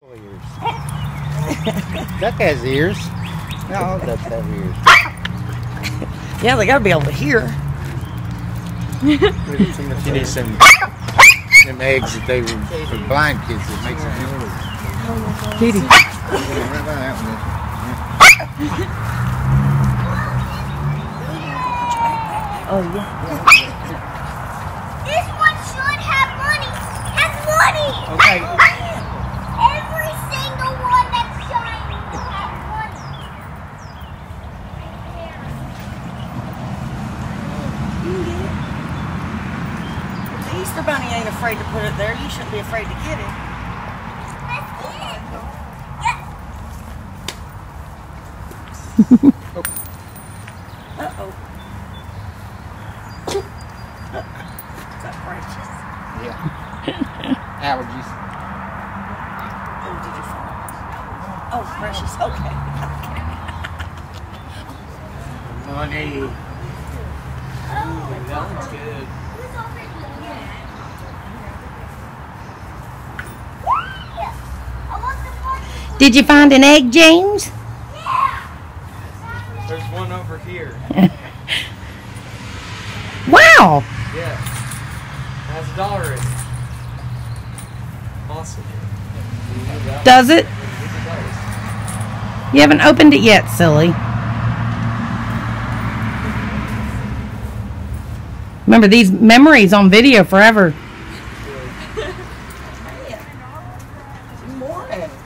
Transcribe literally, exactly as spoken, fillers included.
Duck has ears. No, all ducks have ears. Yeah, they gotta be able to hear. You need some them eggs that they were for blind kids that makes them noise. Kitty. Oh yeah. This one should have money. Has money. Okay. Every single one that's shiny will have money. You can get it. If the Easter Bunny ain't afraid to put it there, you shouldn't be afraid to get it. Let's get it. Yes. Uh-oh. Is that righteous? Yeah. Allergies. Oh, did you fall? Oh, precious. Okay. Money. Oh, That one's good. who's over here? I want the money. Did you find an egg, James? Yeah. There's one over here. Wow. Yeah. Has a dollar in it. Awesome. Does it? It does. You haven't opened it yet, silly. Remember, these memories on video forever. More eggs.